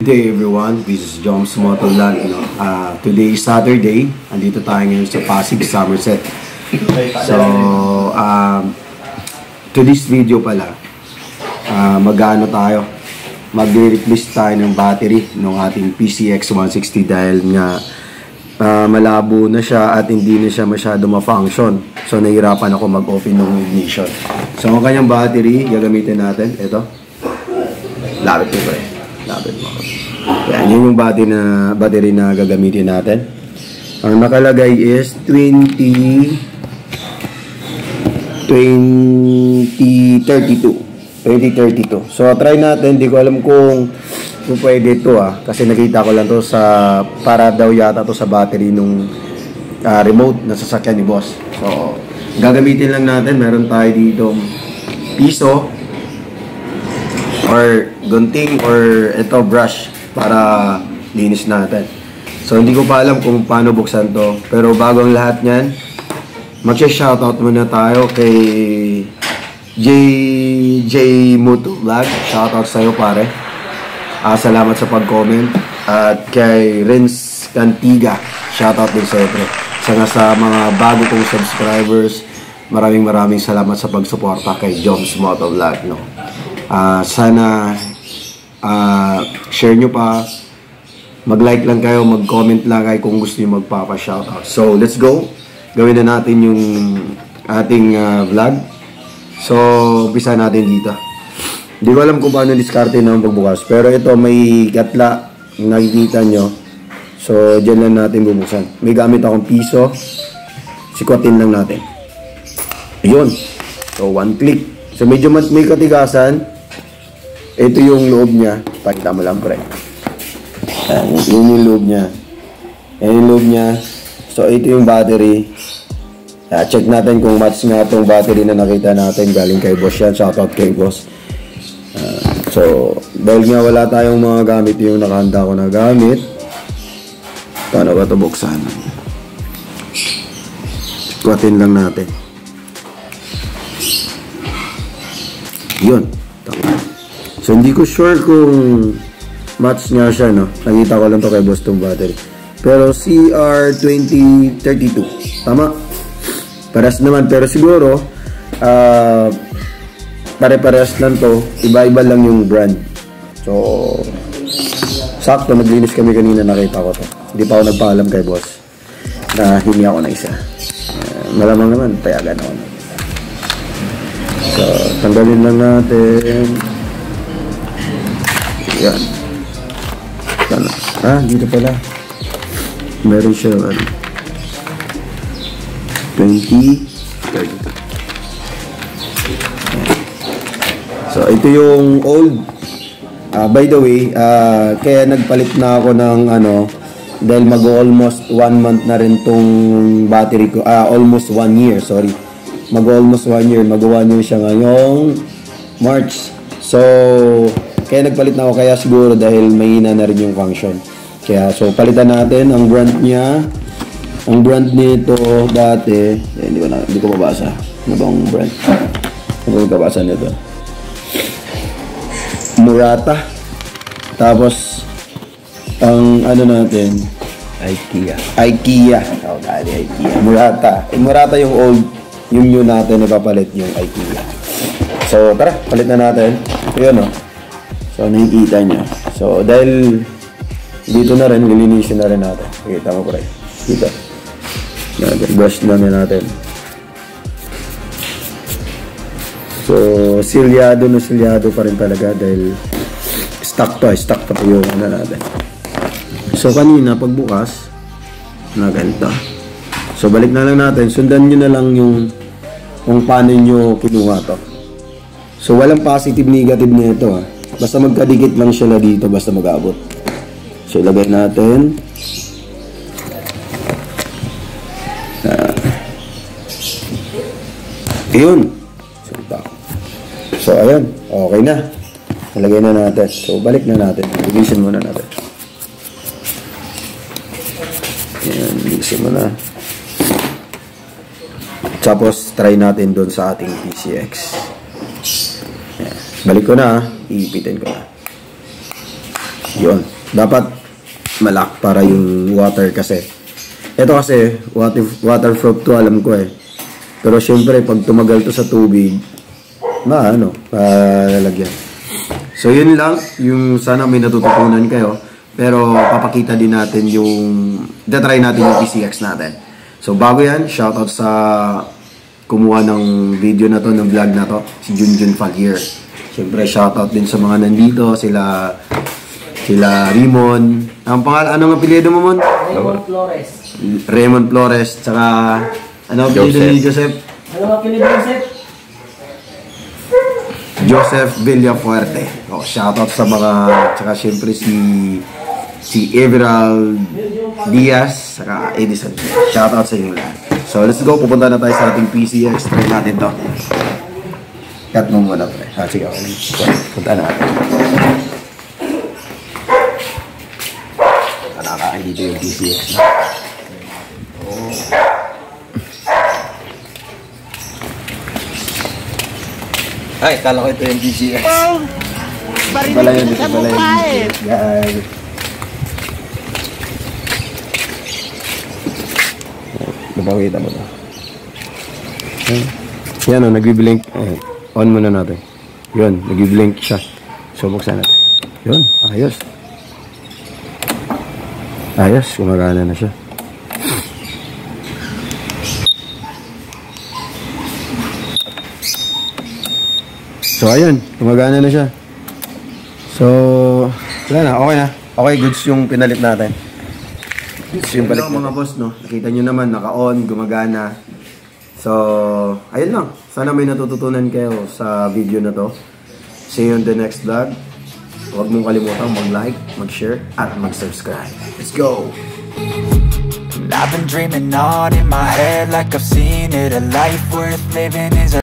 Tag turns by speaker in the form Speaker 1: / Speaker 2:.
Speaker 1: Good day everyone, this is Joms Motovlog. Today is Saturday, andito tayo ngayon sa Pasig, Somerset. So, to this video pala, magre-replace tayo ng battery ng ating PCX 160 dahil nga malabo na siya at hindi na siya masyado ma-function. So, nahihirapan ako mag-open ng ignition. So, ang kanyang battery, gagamitin natin, ito. Lapit mo pre. Lapit mo. Yan, yun yung battery na gagamitin natin. Ang nakalagay is 2032. So, try natin. Hindi ko alam kung pwede ito kasi nakita ko lang to sa, para daw yata to sa battery nung remote na sasakyan ni boss. So, gagamitin lang natin. Meron tayo dito piso or gunting or ito brush para linis natin. So hindi ko pa alam kung paano buksan to, pero bago ang lahat niyan, mag-shoutout muna tayo kay JJ Motovlog. Shoutout sa iyo pare. Salamat sa pag-comment. At kay Renz Cantiga, shoutout din sa iyo pre. Sa mga bago kong subscribers, maraming salamat sa pagsuporta kay Joms Motovlog, no. Sana share nyo pa, mag-like lang kayo, mag-comment lang kayo kung gusto nyo magpapa-shoutout. So, let's go. Gawin na natin yung ating vlog. So, umpisa natin dito. Hindi ko alam kung paano diskarte ng pagbukas, pero ito may gatla, nakikita nyo. So, dyan lang natin bubuksan. May gamit akong piso, sikwatin lang natin. Yun. So, one click. So, medyo may katigasan. Ito yung loob niya. Pakita mo lang, pre. Yun yung loob niya. Yan yung loob niya. So, ito yung battery. Check natin kung match nga itong battery na nakita natin. Galing kay boss yan. Shoutout kay boss. So, dahil nga wala tayong mga gamit, yung nakahanda ko na gamit. Paano ba ito buksan? Kuhatin lang natin. Yun. Tama. So, hindi ko sure kung match nga siya, no? Nakita ko lang to kay boss tong battery. Pero CR2032. Tama? Pares naman. Pero siguro, pare-pares lang to. Iba-iba lang yung brand. So, sakto. Naglinis kami kanina. Nakita ko to. Hindi pa ako nagpaalam kay boss na hingi ako na isa. Malamang naman. Payagan ako na. So, tanggalin lang natin. Yan. Dito pala. Meron siya 20, 32. So, ito yung old. By the way, kaya nagpalit na ako ng dahil mag-almost 1 month na rin tong battery ko. Almost 1 year, sorry. Mag-almost 1 year. Mag-1 year siya ngayong March. So, kaya nagpalit na ako, kaya siguro dahil mahina na rin yung function. Kaya, so, palitan natin ang brand niya. Ang brand nito dati, hindi ko mabasa. Ano bang brand? Ano ko mabasa nito? Murata. Tapos, ang natin, IKEA. Oh, dali, IKEA. Murata. Murata yung old, yung new natin, ipapalit yung IKEA. So, tara, palit na natin. Yun, So, nakikita nyo. So, dahil dito na rin, lilinisin na rin natin. Kita mo pa rin. Dito. Brush na natin. So, silyado pa rin talaga dahil stock to po yung natin. So, kanina, pagbukas, na ganito. So, balik na lang natin. Sundan nyo na lang yung kung paano nyo kinuha to. So, walang positive, negative na ito, Basta magkadikit lang siya na dito, basta mag-abot. So, ilagay natin. Yun. So, ayan. Okay na. Ilagay na natin. So, balik na natin. Linisin muna natin. Ayan, linisin muna. Tapos, try natin doon sa ating PCX. Ayan. Balik ko na, iipitin ko na. Yun. Dapat malak para yung water kasi. Ito kasi, waterproof to, alam ko eh. Pero syempre, pag tumagal to sa tubig, lalagyan. So, yun lang. Yung sana may natututunan kayo. Pero, papakita din natin try natin yung PCX natin. So, bago yan, shoutout sa kumuha ng video na to, ng vlog na to, si Junjun Falier. Syempre, shoutout din sa mga nandito, sila Raymond. Ang pangalan, anong apelyido mo, Mon?
Speaker 2: Raymond Flores.
Speaker 1: Raymond Flores, tsaka ano apelyido ni Joseph?
Speaker 2: Ano apelyido ni Joseph?
Speaker 1: Joseph Villafuerte. Shoutout sa mga, tsaka syempre si Everald Diaz, saka Edison. Shoutout sa inyo lahat. So let's go, pupunta na tayo sa ating PCX. Try natin to. Cut mo muna pre. Sige, okay. Punta na natin. Nakakain dito yung PCX na. Ay, kala ko ito yung PCX. Bala yun, dito pala yung PCX. Guys. Napakita mo na. Yan o, nag-blink. On muna natin. Yun, nag-blink siya. So, buksan natin. Yun, ayos. Ayos, gumagana na siya. So, ayun, gumagana na siya. So, wala na, okay na. Okay, goods yung pinalit natin. Goods yung palit natin. Mga boss, no? Nakita nyo naman, naka-on, gumagana. So, ayun lang. Sana may natututunan kayo sa video na to. See you on the next vlog. Huwag mong kalimutan mag-like, mag-share, at mag-subscribe. Let's go!
Speaker 3: I've been dreaming on in my head like I've seen it. A life worth living is a